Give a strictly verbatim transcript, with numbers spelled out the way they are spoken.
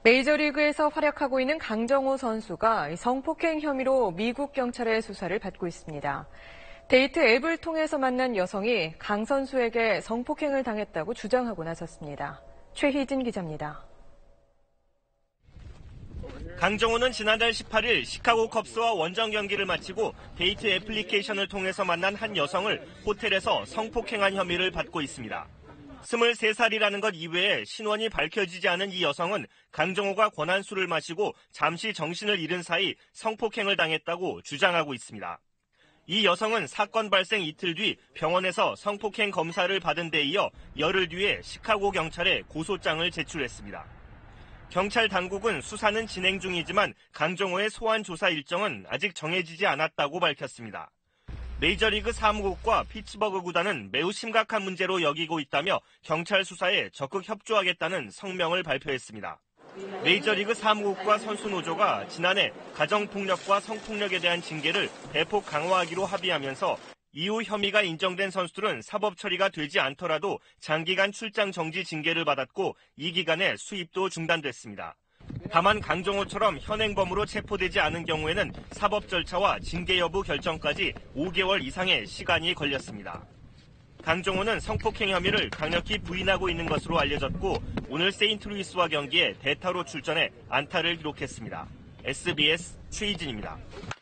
메이저리그에서 활약하고 있는 강정호 선수가 성폭행 혐의로 미국 경찰의 수사를 받고 있습니다. 데이트 앱을 통해서 만난 여성이 강 선수에게 성폭행을 당했다고 주장하고 나섰습니다. 최희진 기자입니다. 강정호는 지난달 십팔 일 시카고 컵스와 원정 경기를 마치고 데이트 애플리케이션을 통해서 만난 한 여성을 호텔에서 성폭행한 혐의를 받고 있습니다. 스물세 살이라는 것 이외에 신원이 밝혀지지 않은 이 여성은 강정호가 권한 술을 마시고 잠시 정신을 잃은 사이 성폭행을 당했다고 주장하고 있습니다. 이 여성은 사건 발생 이틀 뒤 병원에서 성폭행 검사를 받은 데 이어 열흘 뒤에 시카고 경찰에 고소장을 제출했습니다. 경찰 당국은 수사는 진행 중이지만 강정호의 소환 조사 일정은 아직 정해지지 않았다고 밝혔습니다. 메이저리그 사무국과 피츠버그 구단은 매우 심각한 문제로 여기고 있다며 경찰 수사에 적극 협조하겠다는 성명을 발표했습니다. 메이저리그 사무국과 선수노조가 지난해 가정폭력과 성폭력에 대한 징계를 대폭 강화하기로 합의하면서 이후 혐의가 인정된 선수들은 사법 처리가 되지 않더라도 장기간 출장 정지 징계를 받았고 이 기간에 수입도 중단됐습니다. 다만 강정호처럼 현행범으로 체포되지 않은 경우에는 사법 절차와 징계 여부 결정까지 오 개월 이상의 시간이 걸렸습니다. 강정호는 성폭행 혐의를 강력히 부인하고 있는 것으로 알려졌고 오늘 세인트루이스와 경기에 대타로 출전해 안타를 기록했습니다. 에스비에스 최희진입니다.